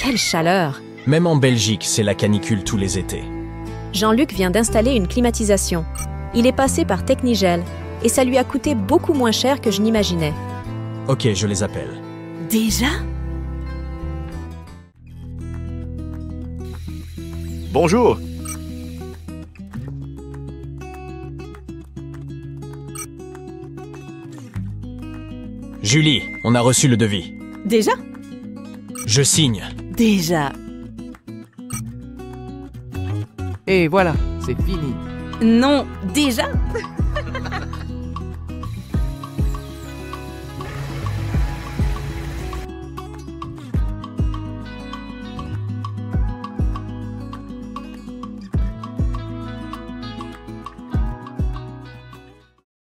Quelle chaleur! Même en Belgique, c'est la canicule tous les étés. Jean-Luc vient d'installer une climatisation. Il est passé par Technigel et ça lui a coûté beaucoup moins cher que je n'imaginais. Ok, je les appelle. Déjà? Bonjour. Julie, on a reçu le devis. Déjà? Je signe. Déjà. Et voilà, c'est fini. Non, déjà?